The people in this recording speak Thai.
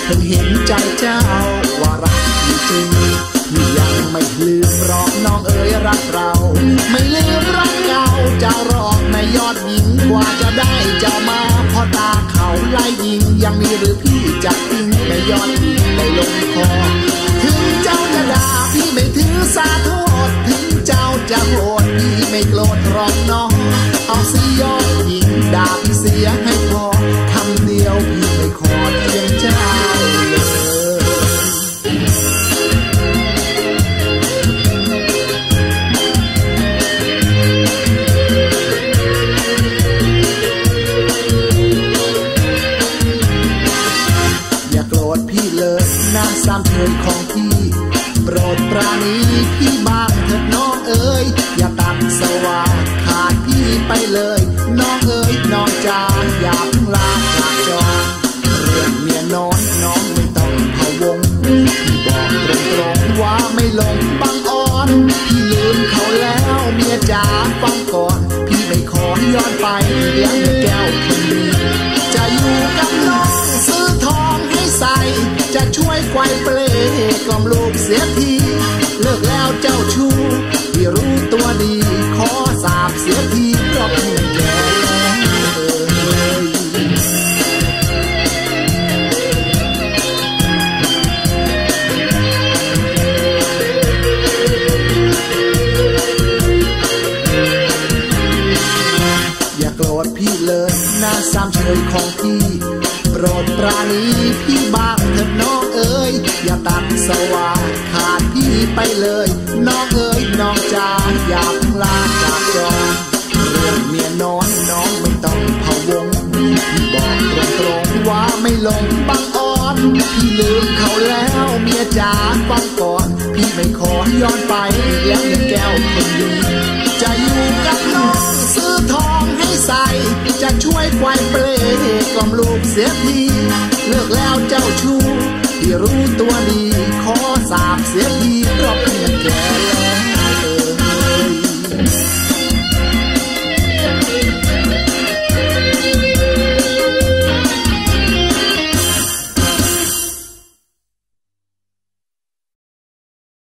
เพิ่งเห็นใจเจ้าว่ารักจริงพี่ยังไม่ลืมหรอกน้องเอ๋ยรักเราไม่ลืมรักเก่าเจ้ารอกในยอดหญิงกว่าจะได้เจ้ามาพอตาเขาไล่ยิงยังมีหรือพี่จะทิ้งในยอดหญิงไม่ลงคอถึงเจ้าจะด่าพี่ไม่ถือสาโทษถึงเจ้าจะโกรธพี่ไม่โกรธหรอกน้องเอาสิยอดหญิงด่าพี่เสียให้พอคำเดียวพี่ไม่ขอเพียงเจ้าสามเถิดของพี่โปรดปราณีพี่บ้างเถิดน้องเอ๋ยอย่าตัดสว่างขาดพี่ไปเลยน้องเอ๋ยน้องจ๋าอย่าเพิ่งลาจากจรเรื่องเมียน้อยน้องไม่ต้องพะวงพี่บอกตรงๆว่าไม่ลงบังอ่อนพี่ลืมเขาแล้วเมียจ๋าฟังก่อนพี่ไม่ขอย้อนไปเลี้ยงแก้วคนดีจะอยู่กับน้องซื้อทองให้ใส่จะช่วยไกวเปลกล่อมลูกเสียทีเลิกแล้วเจ้าชู้ที่รู้ตัวดีขอสาบเสียทีเพราะพี่แก่อย่าโกรธพี่เลยนะสามเฉยของพี่โปรดปราณีพี่บ้างเถิดน้องเอ๋ยอย่าตัดสว่างขาดพี่ไปเลยน้องเอ๋ยน้องจ๋าอย่าเพิ่งลาจากจรเรื่องเมียน้อยน้องไม่ต้องพะวงพี่บอกตรงๆว่าไม่ลงบังอ่อนพี่ลืมเขาแล้วเมียจ๋าฟังก่อนพี่ไม่ขอย้อนไปแล้วยังแก้วคนดีจะอยู่กับน้องซื้อทองให้ใส่จะช่วยไกวเปลกล่อมลูกเสียทีเลิกแล้วเจ้าชู้ที่รู้ตัวดีขอสาบเสียที